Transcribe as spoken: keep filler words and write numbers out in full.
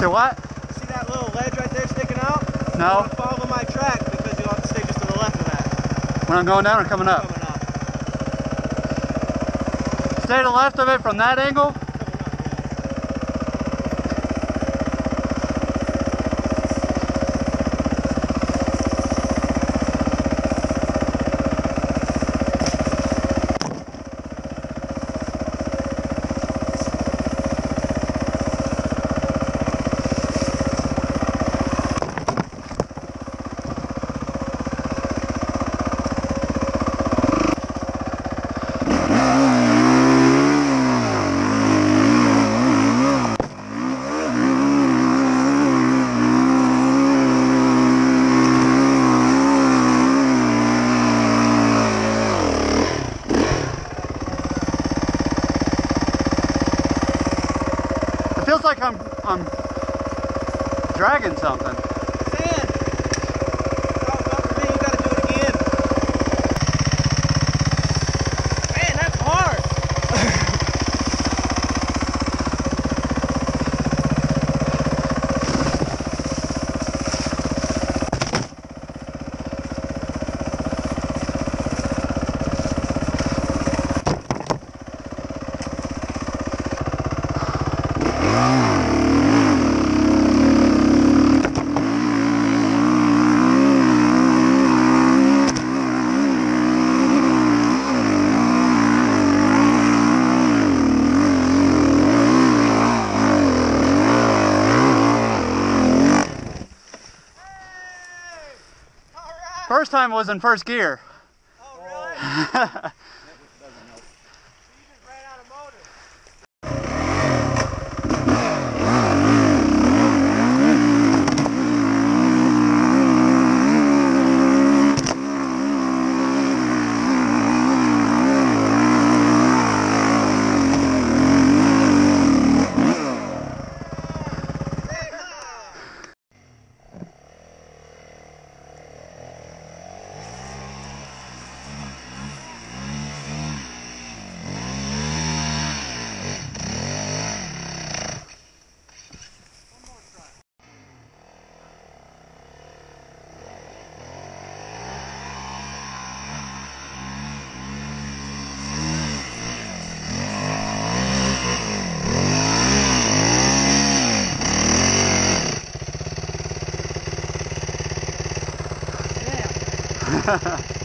Your what? See that little ledge right there sticking out? No. You want to follow my track because you'll have to stay just to the left of that. When I'm going down or coming up? Coming up. Stay to the left of it from that angle? Feels like I'm I'm dragging something. Sand. Oh, well, for me, you gotta do it again. Man, that's hard. First time was in first gear. Oh, really? That doesn't help. You just ran out of motor. Ha ha ha.